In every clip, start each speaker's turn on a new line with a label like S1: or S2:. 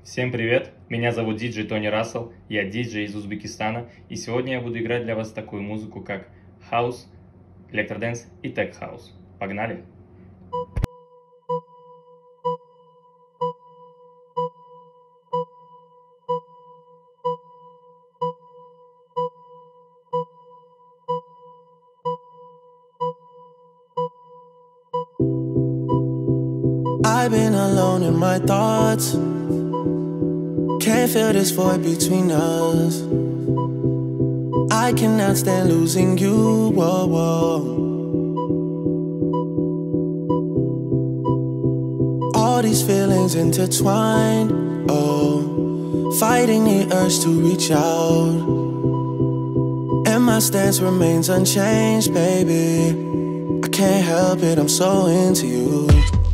S1: Всем привет, меня зовут диджей Тони Рассел, я диджей из Узбекистана, и сегодня я буду играть для вас такую музыку, как хаус, электродэнс и тех хаус. Погнали!
S2: I've been alone in my thoughts. Can't feel this void between us. I cannot stand losing you. Whoa, whoa. All these feelings intertwined. Oh, fighting the urge to reach out. And my stance remains unchanged, baby. I can't help it, I'm so into you.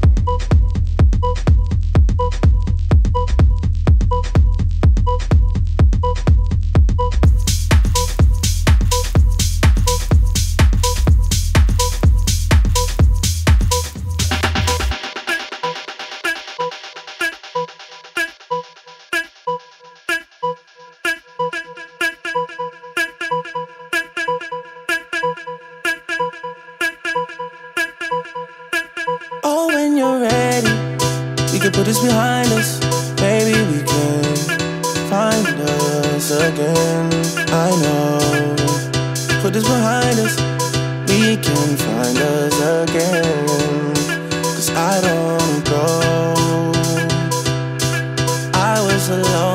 S2: Oh, when you're ready, we can put this behind us. Maybe we can find us again. I know, put this behind us. We can find us again. 'Cause I don't wanna go. I was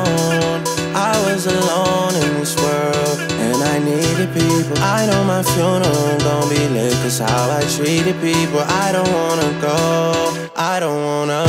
S2: alone in this world, and I needed people. I know my funeral gon' be lit, 'cause how I treated people. I don't wanna go, I don't wanna.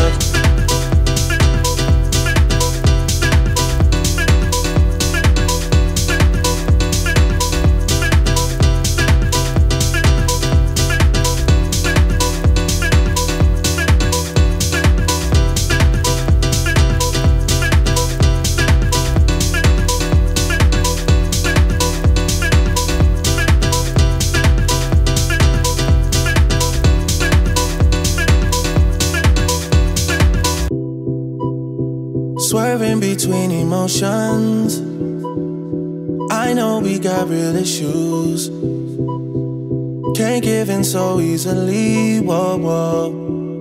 S2: Swerving between emotions. I know we got real issues. Can't give in so easily. Whoa, whoa.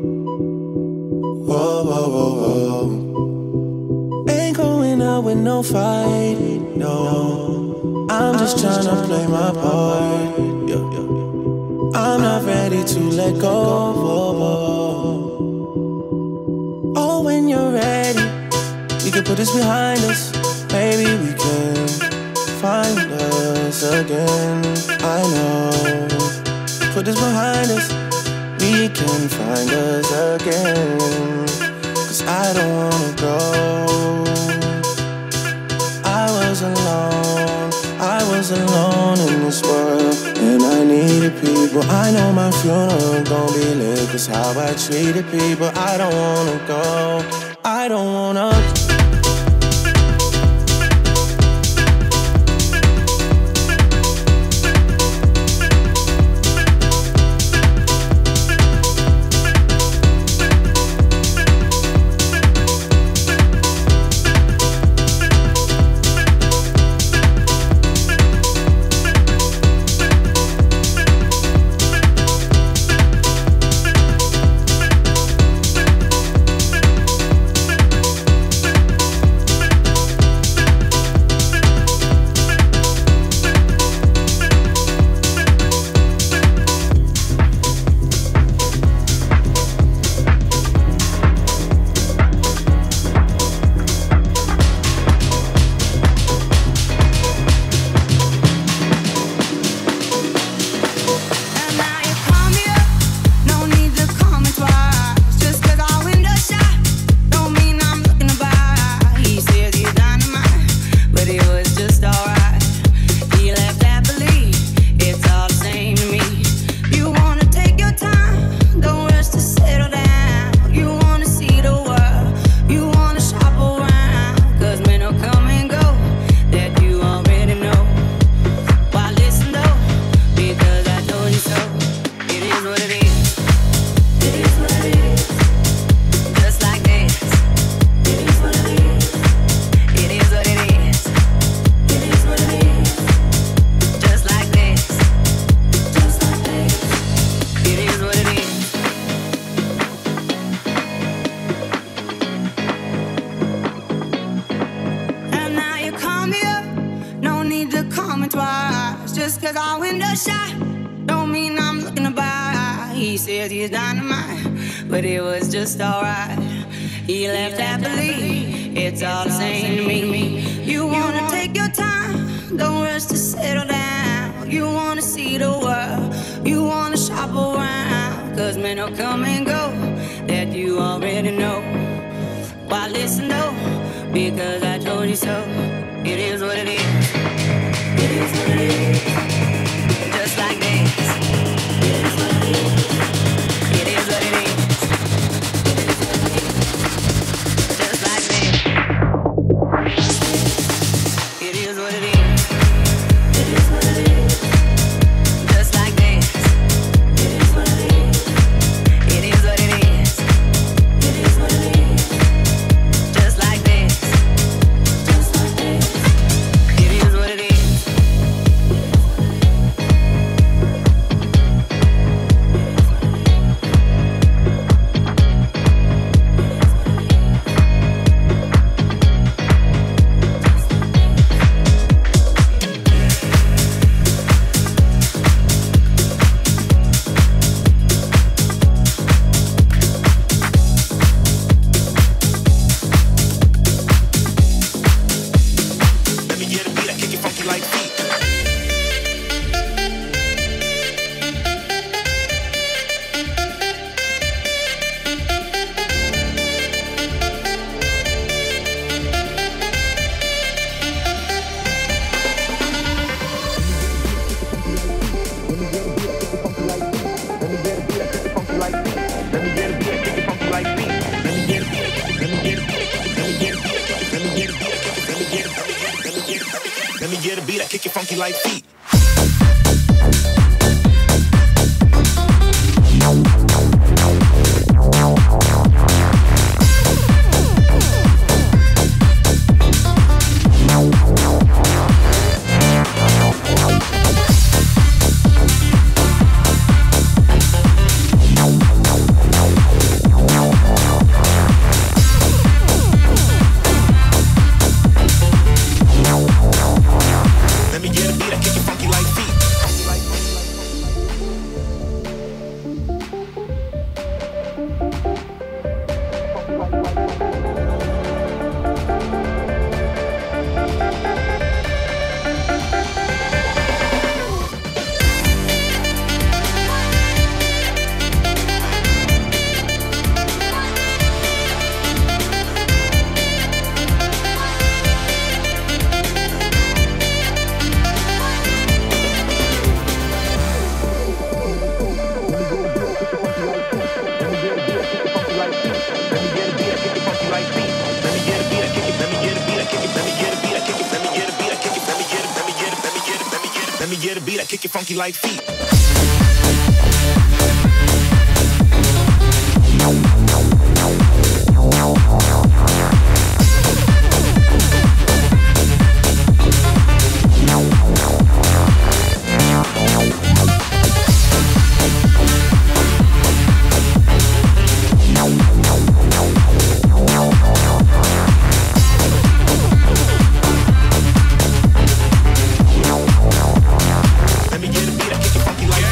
S2: Whoa, whoa, whoa, whoa. Ain't going out with no fight, no. I'm just tryna play my part. I'm not ready to let go. Whoa, whoa. Oh, when you're ready, we can put this behind us. Maybe we can find us again. I know, put this behind us. We can find us again. 'Cause I don't wanna go. I was alone in this world, and I needed people. I know my funeral gon' be lit, 'cause how I treated people. I don't wanna go, I don't wanna. says our window shut, don't mean I'm looking to buy. He says he's dynamite, but it was just alright. He left happily, it's all the same to me. You wanna take your time, don't rush to settle down. You wanna see the world, you wanna shop around. Cause men will come and go, that you already know. Why listen though, because I told you so. It is what it is. It is what it is. Just like this. It is what it is. It is what it is. Just like this. It is what it is. It is what it is. Just like this. It is what it is. It is what it is. It is what it is. Just like this. Just like this. It is what it is.
S3: Let me get a beat, I kick it funky like feet. Let me get a beat, I kick it funky like feet. Let me get a beat, I kick it funky like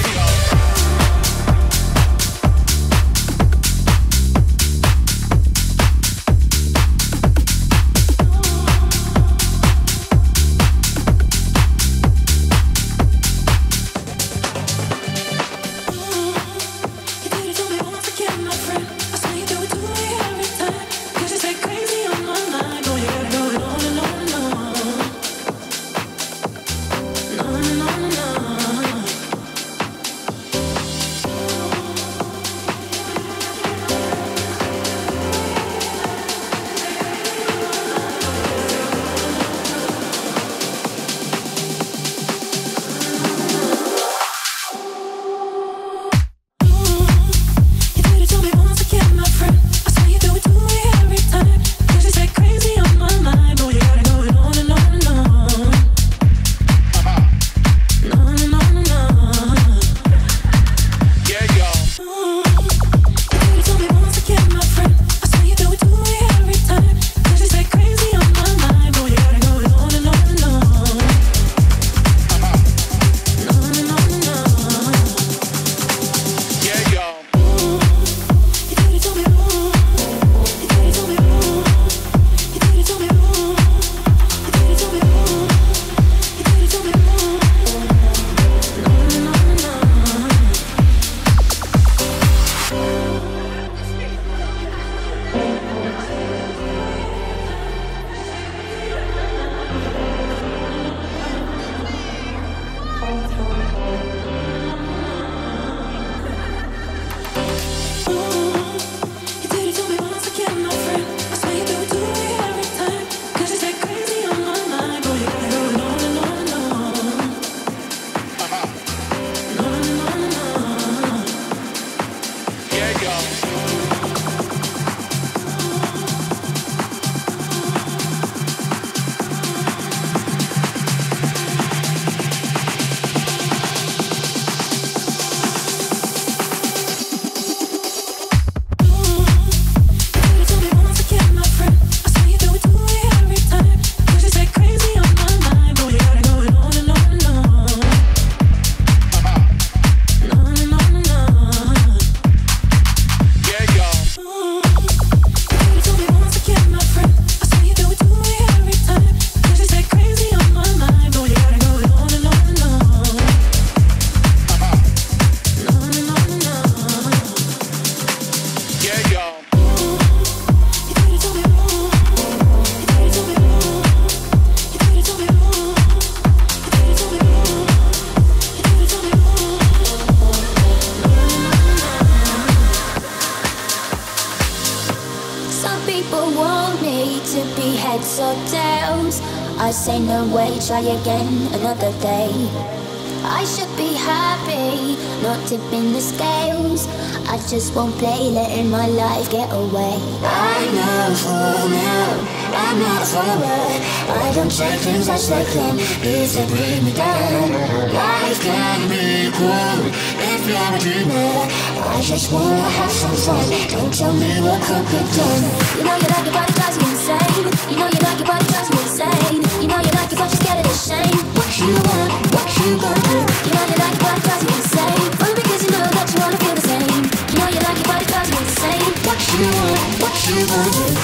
S4: to be heads or tails. I say no way, try again another day. I should be happy, not tipping the scales. I just won't play, letting my life get away. I know for now, I'm not a follower. I don't take things as they come, if they bring me down. Life can be cool if you're a dreamer. I just wanna have some fun, don't tell me what could be done. You know you like it, but it drives you insane. You know you like it, but it drives you insane. You know you like it, but you're scared of the shame. What you want, what you gonna do? You know you like it, but it drives you insane. Only because you know that you wanna feel the same. You know you like it, but it drives you insane. What you want, what you gonna do?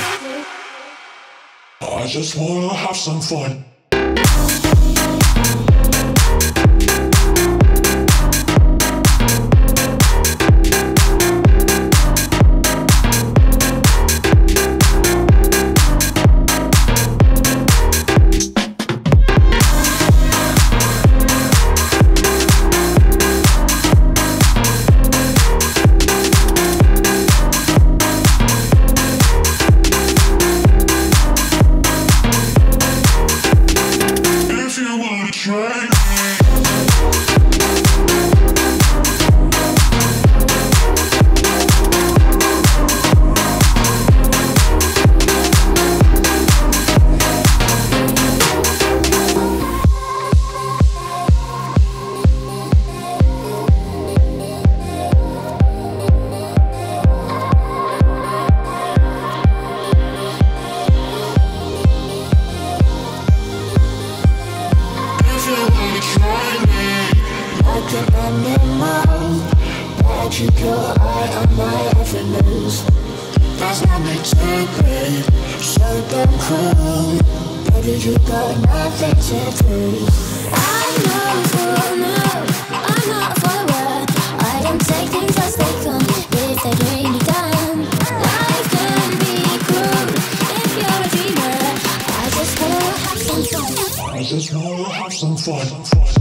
S2: I just wanna have some fun. I just wanna have some fun.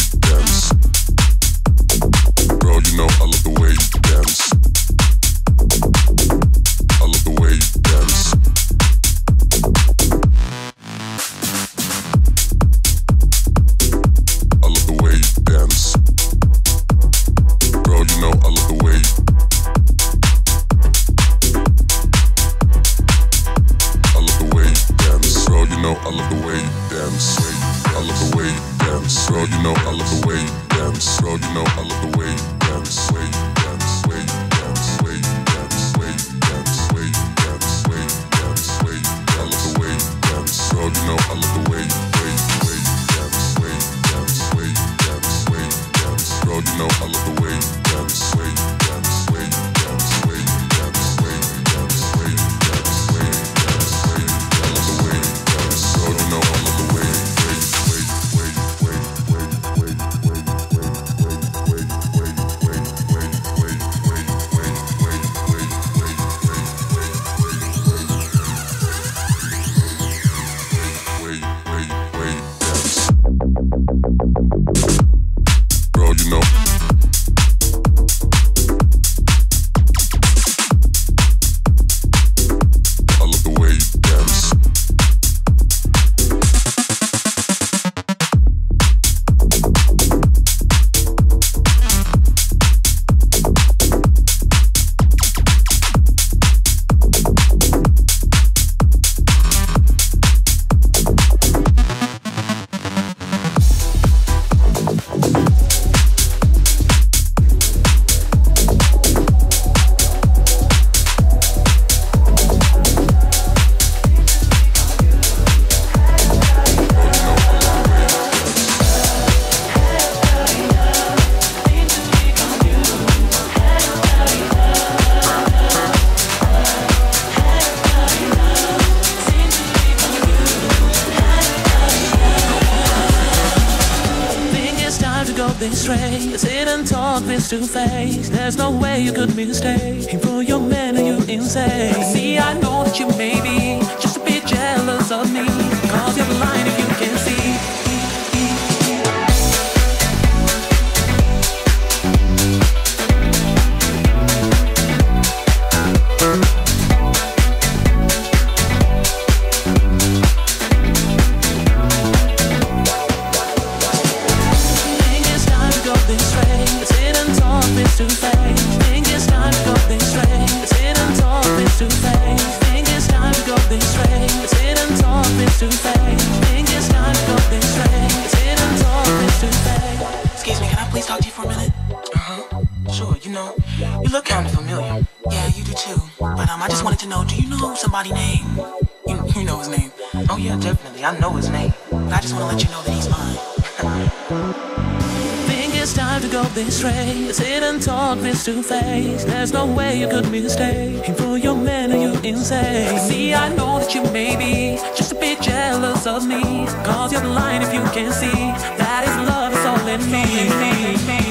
S2: face to face. There's no way you could mistake him for your man and you insane. See, I know that you may be just a bit jealous of me, cause you're blind if you can see.
S5: Excuse me, can I please talk to you for a minute? Sure, you look kind of familiar. Yeah, you do too. But I just wanted to know, do you know somebody named... You know his name. Oh yeah, definitely, I know his name. But I just want to let you know that he's mine.
S2: Think it's time to go this way. Sit and talk face to face. There's no way you could mistake him for your man and you insane. See, I know that you may be just a bit jealous of me, cause you're blind if you can't see that his love is all in me.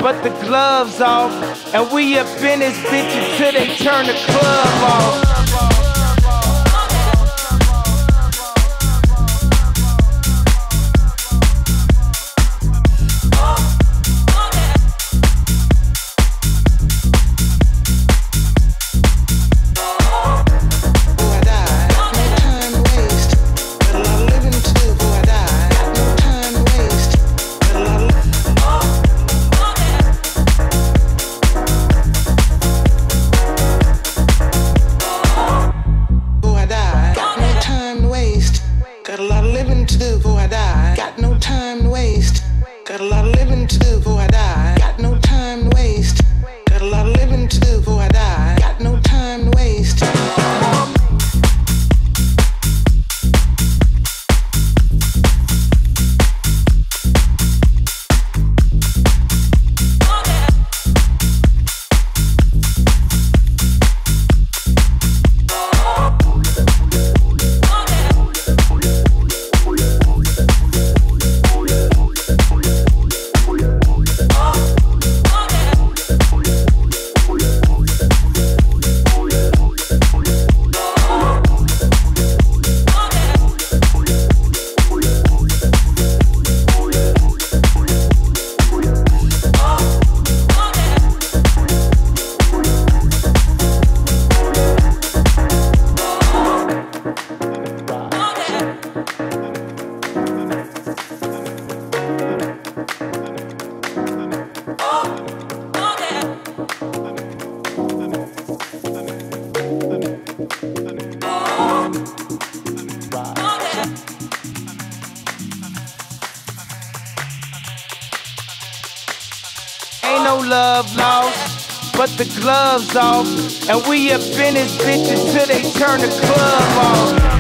S6: but the gloves off. And we up in this bitch until they turn the club off. Love lost, but the gloves off. And we up in this bitch until they turn the club off.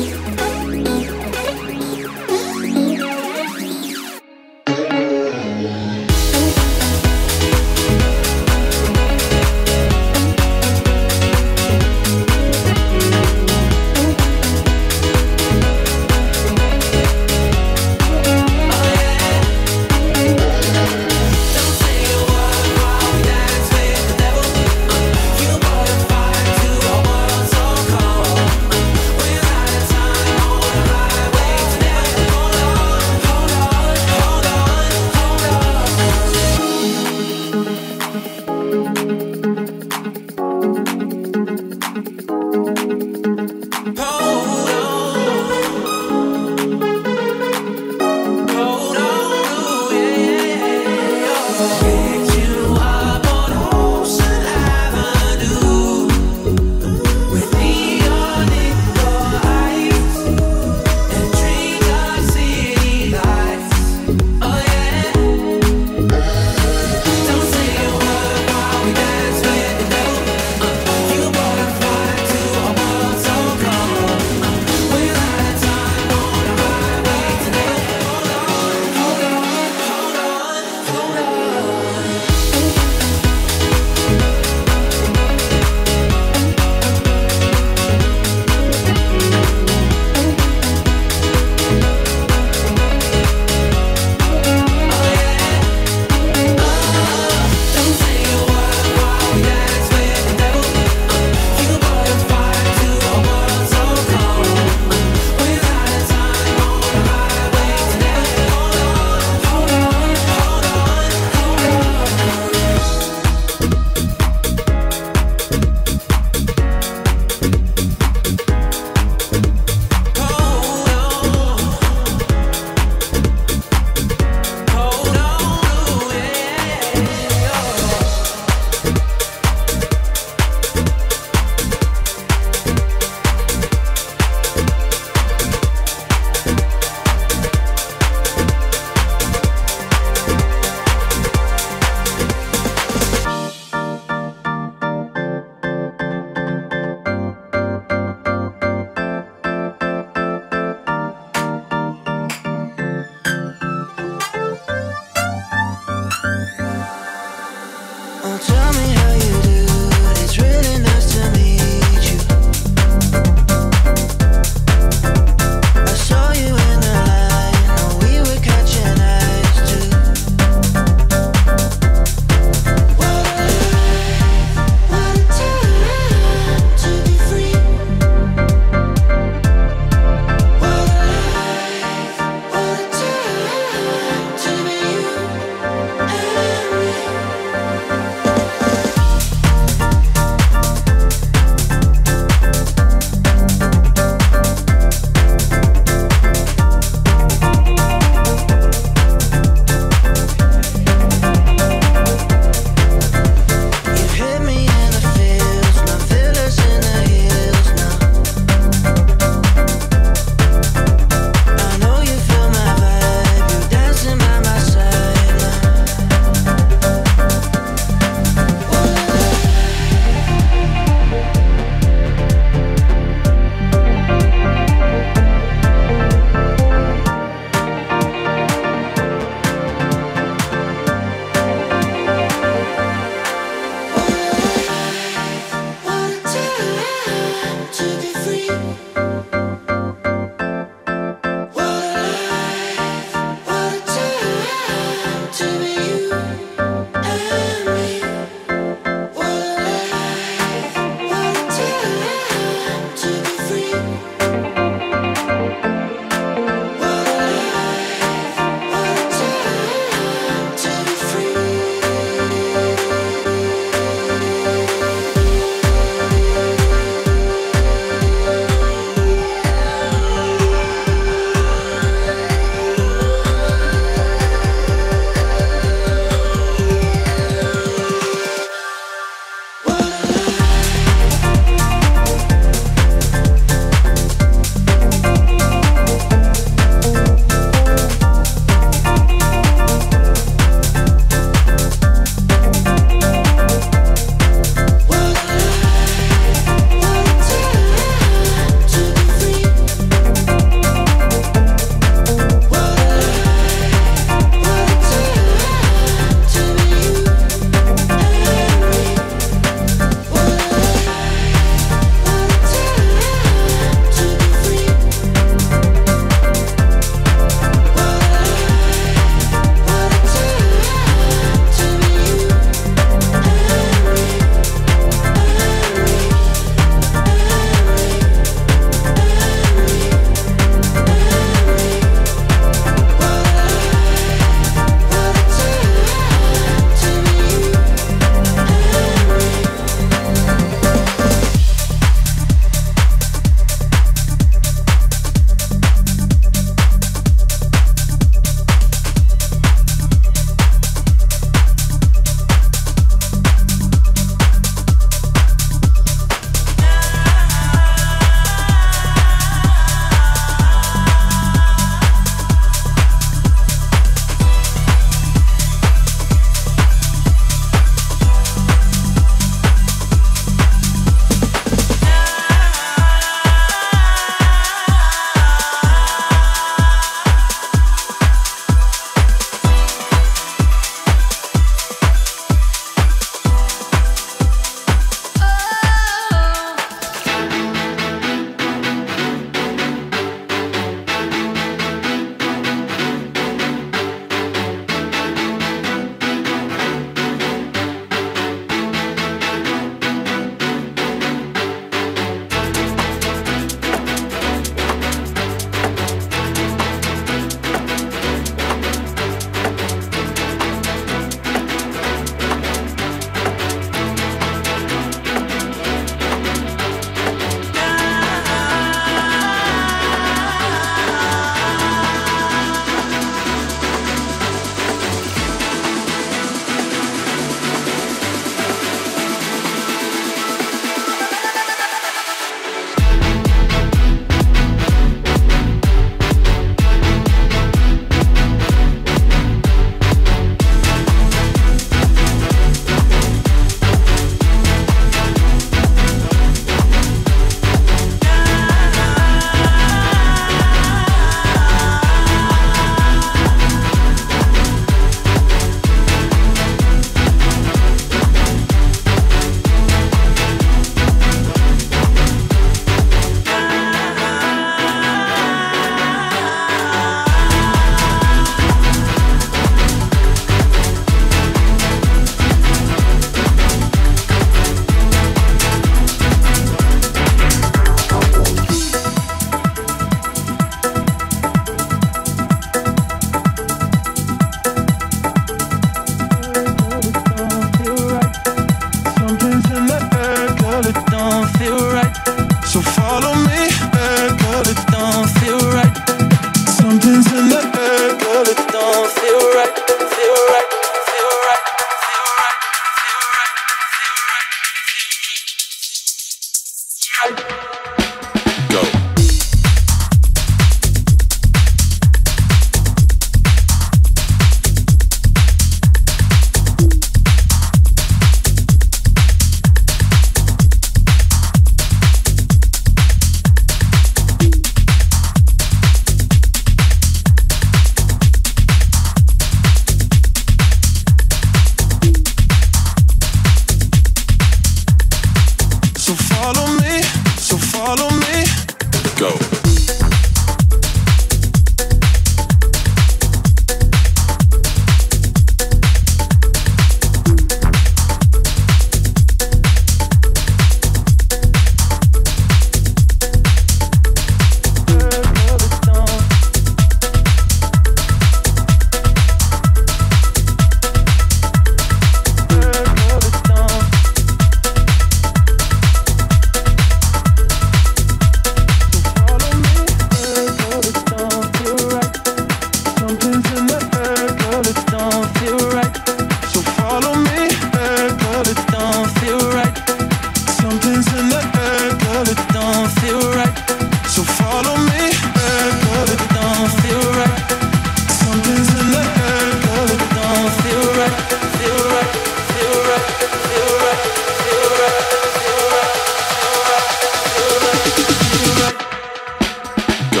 S2: Something's in the air, girl, it don't feel right. So follow me, girl, it don't feel right. Something's in the air, girl, it don't feel right. So follow me, girl, it don't feel right. Something's in the air, girl, it don't feel right. Feel right, feel right, feel right, feel right, feel right, feel right, feel right, feel right. Go.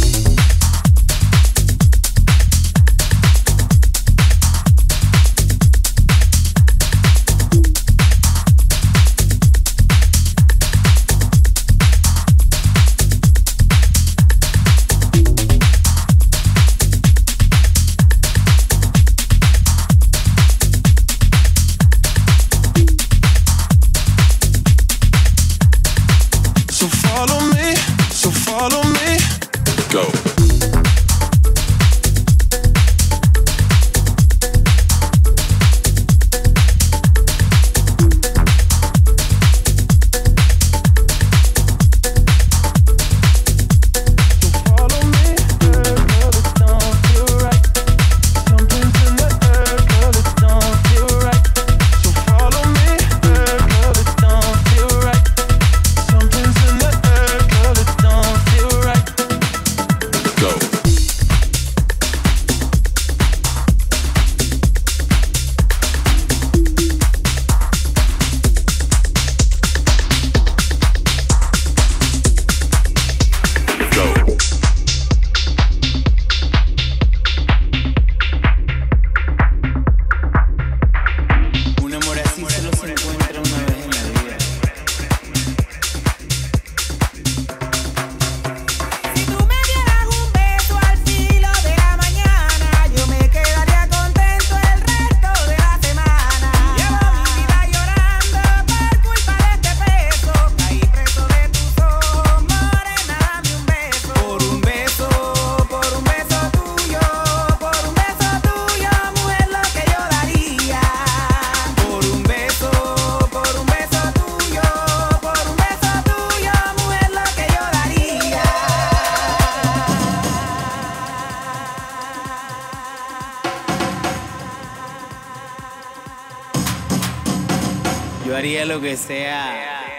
S7: Yo haría lo que sea.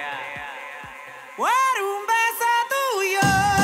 S7: Por un beso tuyo.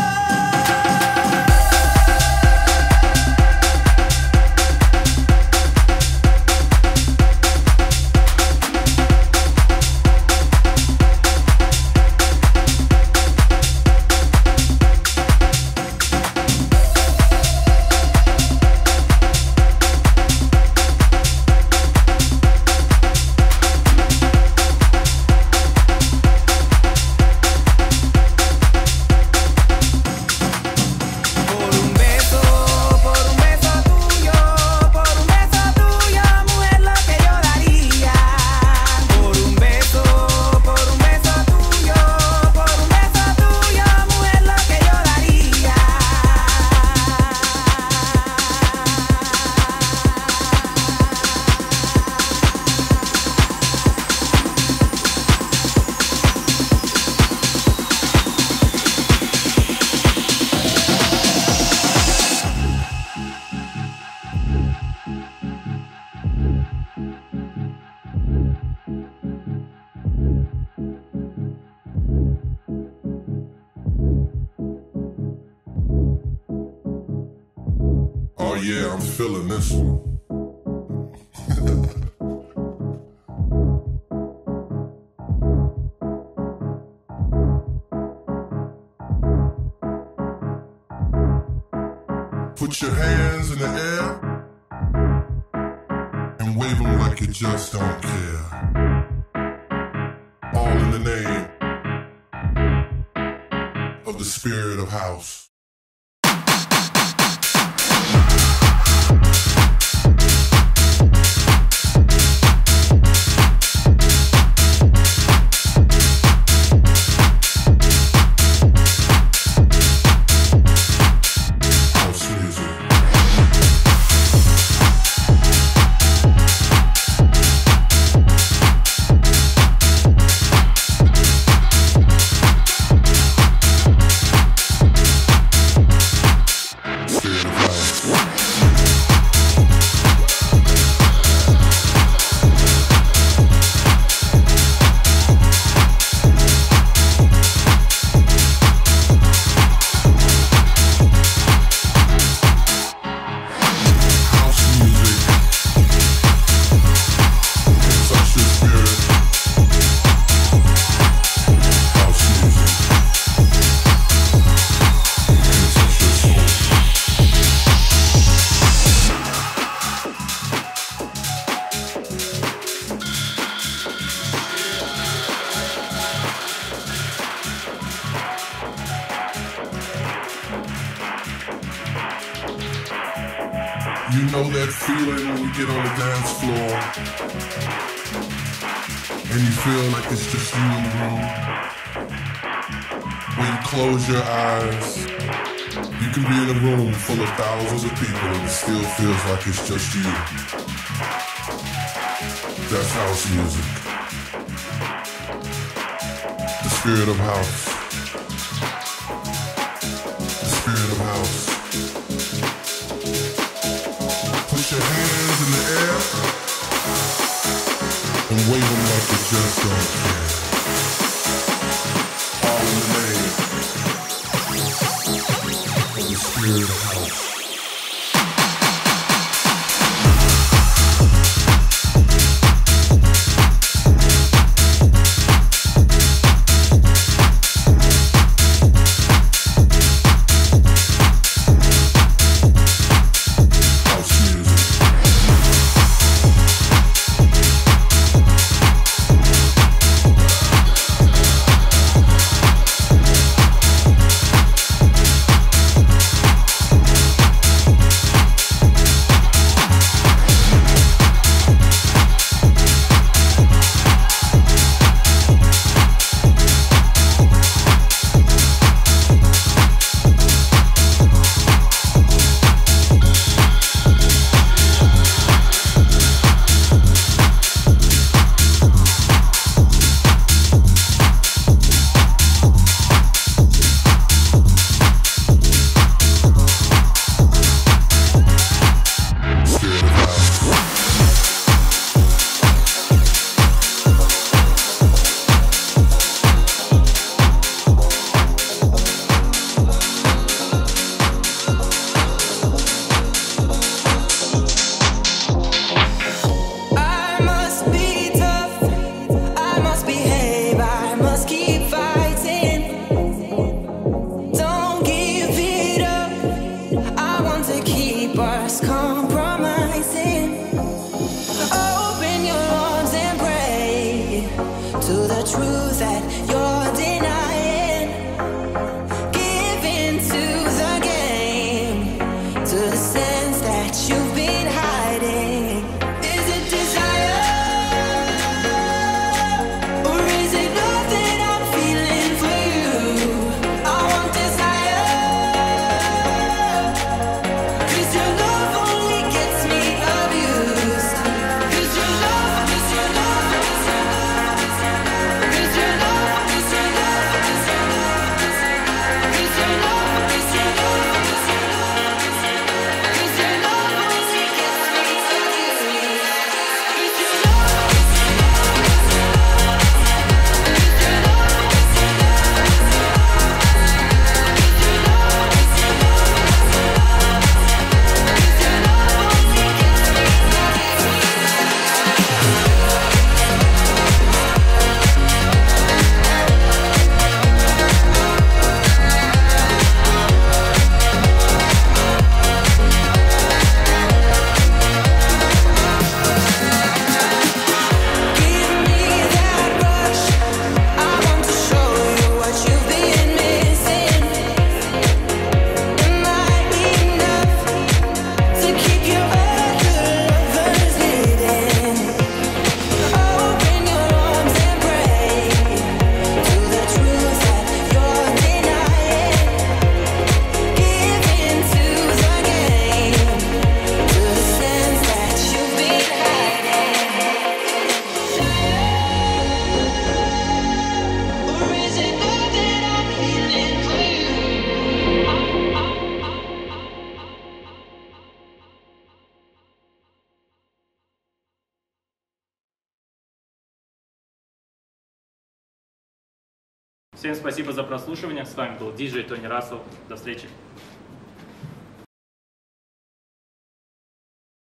S8: Oh yeah, I'm feeling this one. Put your hands in the air and wave them like you just don't care. All in the name of the spirit of house. You know that feeling when you get on the dance floor and you feel like it's just you in the room. When you close your eyes, you can be in a room full of thousands of people and it still feels like it's just you. That's house music. The spirit of house. The spirit of house. Put your hands in the air and wave them like you just don't care. All in the name of the spirit of house.
S1: Всем спасибо за прослушивание. С вами был диджей Тони Рассел. До встречи.